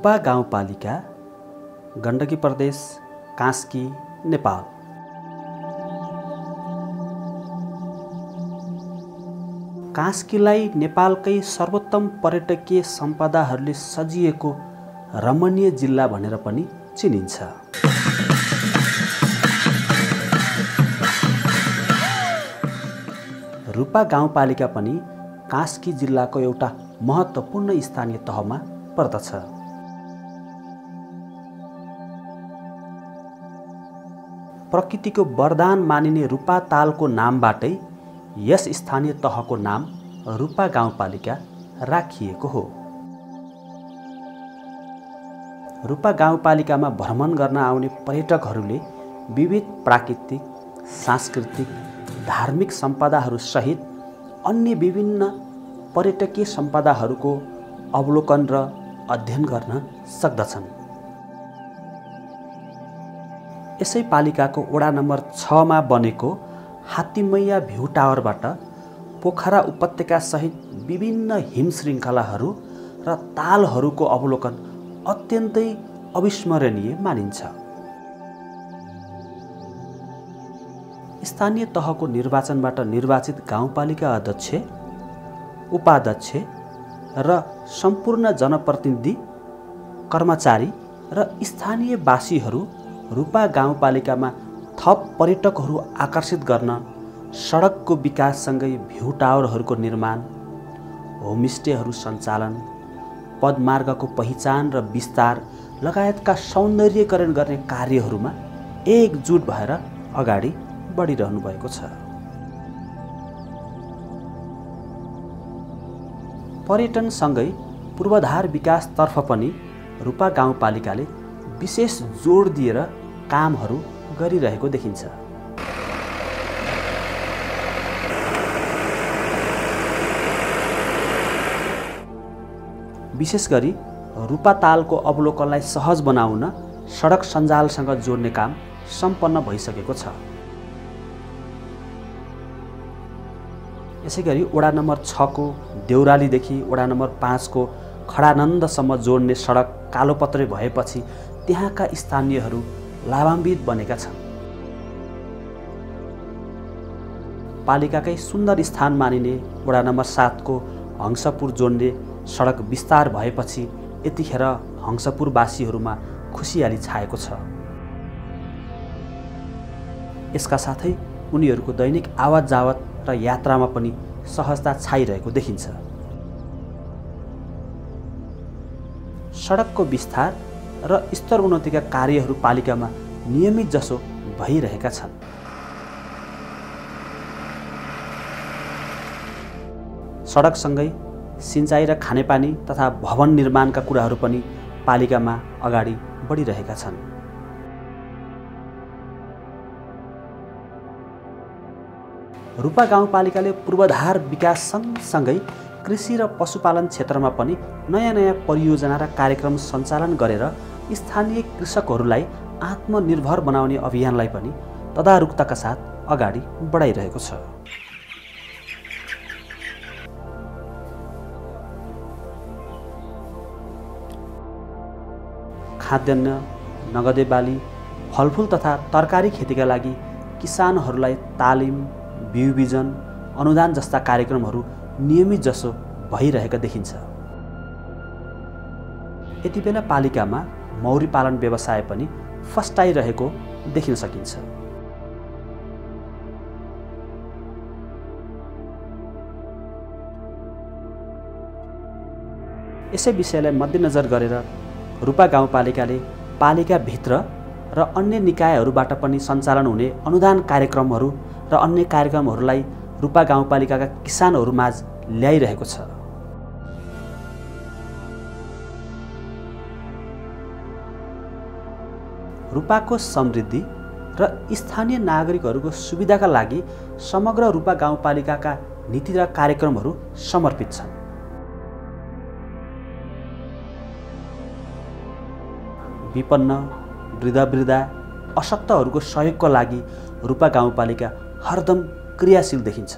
रूपा गाउँपालिका गण्डकी प्रदेश कास्की नेपाल। कास्कीलाई नेपालकै सर्वोत्तम पर्यटकीय सम्पदाहरूले सजिएको रमणीय जिल्ला भनेर पनि चिनिन्छ। रूपा गाउँपालिका पनि कास्की जिल्लाको एउटा महत्त्वपूर्ण स्थानीय तहमा पर्दछ। प्रकृतिको वरदान मानिने रूपा तालको नामबाटै यस स्थानीय तहको नाम रूपा गाउँपालिका राखिएको हो। रूपा गाउँपालिकामा भ्रमण गर्न आउने पर्यटकहरूले विविध प्राकृतिक, सांस्कृतिक, धार्मिक सम्पदाहरू सहित अन्य विभिन्न पर्यटकीय सम्पदाहरूको अवलोकन र अध्ययन गर्न सक्दछन्। यसै पालिकाको वडा नम्बर 6 मा बनेको हात्तीमैया भ्यू टावरबाट पोखरा उपत्यका सहित विभिन्न हिम श्रृङ्खलाहरू र तालहरूको अवलोकन अत्यन्तै अविस्मरणीय मानिन्छ। स्थानीय तहको निर्वाचनबाट निर्वाचित गाउँपालिका अध्यक्ष, उपाध्यक्ष र सम्पूर्ण जनप्रतिनिधि, कर्मचारी र स्थानीय वासीहरू रूपा गाउँपालिकामा थप पर्यटकहरू आकर्षित गर्न सडकको विकाससँगै भ्यू टावरहरूको निर्माण, होमस्टेहरू सञ्चालन, पदमार्गको पहिचान र विस्तार लगायतका सौन्दर्यीकरण गर्ने कार्यहरूमा एकजुट भएर अगाडि बढिरहनु भएको छ। पर्यटनसँगै पूर्वाधार विकासतर्फ पनि रूपा गाउँपालिकाले विशेष जोड दिएर कामहरू गरिरहेको देखिन्छ। विशेष गरी रूपा तालको अवलोकनलाई सहज बनाउन सडक सञ्जालसँग जोड्ने काम सम्पन्न भइसकेको छ। यसैगरी वडा नम्बर 6 को देउरालीदेखि वडा नम्बर 5 को खडानन्दसम्म जोड्ने सडक कालोपत्रे भएपछि त्यहाँका स्थानीयहरू लाभान्वित बनेका छन्। पालिकाकै सुन्दर स्थान मानिने वडा नम्बर 7 को हंसपुर जोड्ने सडक विस्तार भएपछि यतिखेर हंसपुरवासीहरूमा खुसियाली छाएको छ। यसका साथै उनीहरूको दैनिक आवत जावत र यात्रामा पनि सहजता छाइरहेको देखिन्छ। सडकको विस्तार र स्तर उन्नतिका कार्यहरू पालिकामा नियमित जसो भइरहेका छन्। सडकसँगै सिँचाइ र खानेपानी तथा भवन निर्माणका कुराहरू पनि पालिकामा अगाडि बढिरहेका छन्। रूपा गाउँपालिकाले पूर्वाधार विकास सँगसँगै कृषि र पशुपालन क्षेत्रमा पनि नयाँ परियोजना र कार्यक्रम सञ्चालन गरेर स्थानीय कृषकहरूलाई आत्मनिर्भर बनाउने अभियानलाई पनि तदारुकताका साथ अगाडि बढाइरहेको छ। खाद्यान्न, नगदे बाली, फलफुल तथा तरकारी खेतीका लागि किसानहरूलाई तालिम, बिउ बिजन, अनुदान जस्ता कार्यक्रमहरू नियमित जसो भइरहेका देखिन्छ। यति बेला पालिकामा मौरी पालन व्यवसाय पनि फस्टाइरहेको देखिन सकिन्छ। यसै विषयलाई मध्यनजर गरेर रूपा गाउँपालिकाले पालिकाभित्र र अन्य निकायहरूबाट पनि सञ्चालन हुने अनुदान कार्यक्रमहरू र अन्य कार्यक्रमहरूलाई रूपा गाउँपालिकाका किसानहरूमाझ ल्याइरहेको छ। रूपाको समृद्धि र स्थानीय नागरिकहरूको सुविधाका लागि समग्र रूपा गाउँपालिकाका नीति र कार्यक्रमहरू समर्पित छन्। विपन्न, वृद्धा, अशक्तहरूको सहयोगको लागि रूपा गाउँपालिका हरदम क्रियाशील देखिन्छ।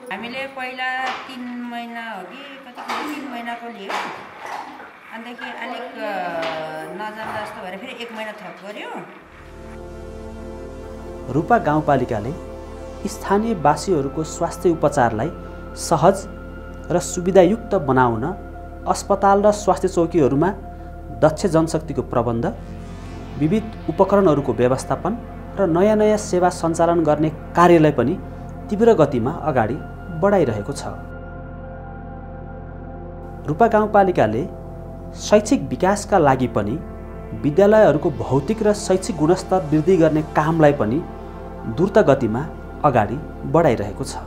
हामीले पहिला 3 महिना हो कि कति 3 महिनाको लियो, अन्तदेखि अलिक नजान्दा जस्तो भएर फेरि 1 महिना थप गर्यो। रूपा गाउँपालिकाले स्थानीयवासीहरूको स्वास्थ्य उपचारलाई सहज र सुविधायुक्त बनाउन अस्पताल र स्वास्थ्य चौकीहरूमा दक्ष जनशक्तिको प्रबन्ध, विविध उपकरणहरूको व्यवस्थापन र नयाँ नयाँ सेवा सञ्चालन गर्ने कार्यलाई पनि तीव्र गतिमा अगाडि बढाइरहेको छ। रूपा गाउँपालिकाले शैक्षिक विकासका लागि पनि विद्यालयहरूको भौतिक र शैक्षिक गुणस्तर वृद्धि गर्ने कामलाई पनि द्रुत गतिमा अगाडि बढाइरहेको छ।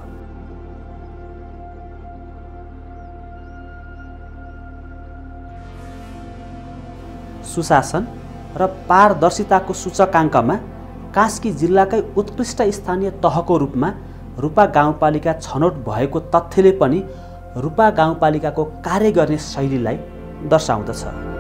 सुशासन र पारदर्शिताको सूचकाङ्कमा कास्की जिल्लाकै उत्कृष्ट स्थानीय तहको रूपमा रूपा गाउँपालिका छनौट भएको तथ्यले पनि रूपा गाउँपालिकाको कार्य गर्ने शैलीलाई दर्शाउँदछ।